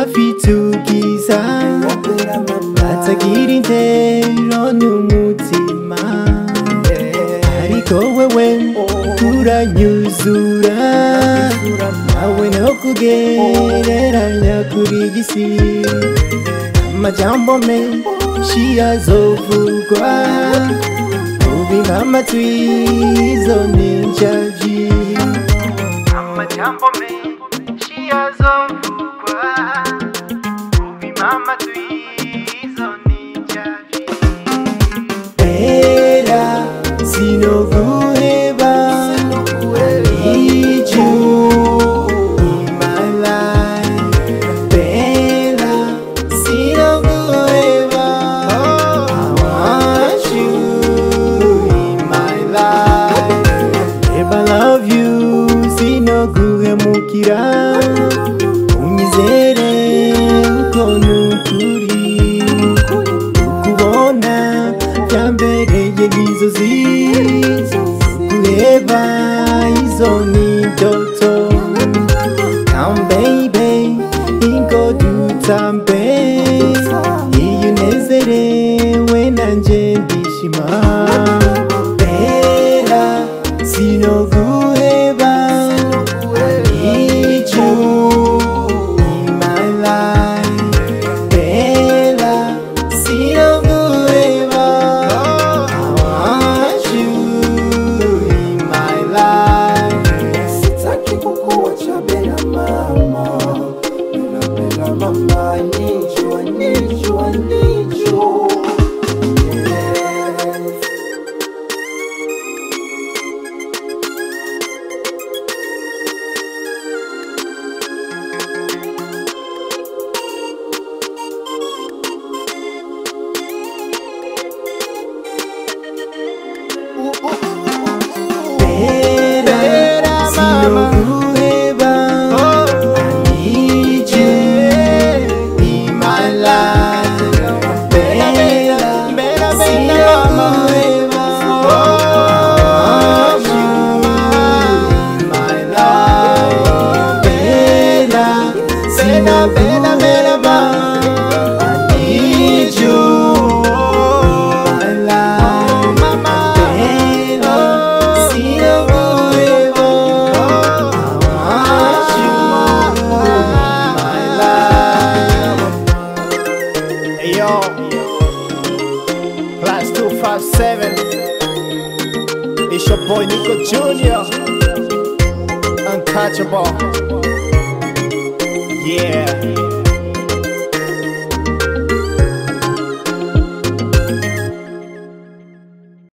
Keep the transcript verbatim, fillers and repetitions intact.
afite ubwiza atagira intero n'umutima, ariko wewe uranyuzura, nawe no kugereranya kuri iyi si. Amajambo menshi azovugwa, ubimpa amatwi izo ninjavyi. Amajambo menshi azovugwa, ubimpa amatwi izo ninjavyi. Bella, sinoguheba, I need you in my life. Bella, sinoguheba, I want you in my life. Babe, I love you, sinoguhemukira, unyizere uko nukuri, ukubona byambereye nk'inzozi, kureba izo ni ndoto. Come baby, ingo dutambe, iyo unezerewe nanje ndishima. Bella, sinoguheba, I need you in my life. Bella, sinoguheba, I want you in my life. Sitaki kukuacha Bella mama, Bella Bella mama, I need you, I need you, I need you. Yes. Bella, sinoguheba, I need you in my life. Bella, sinoguheba, I want you in my life. Bella, sinoguheba, I need you in my life. Bella, sinoguheba, I want you in my life. Hey yo, class two five seven. It's your boy NickoJunior, untouchable. Yeah.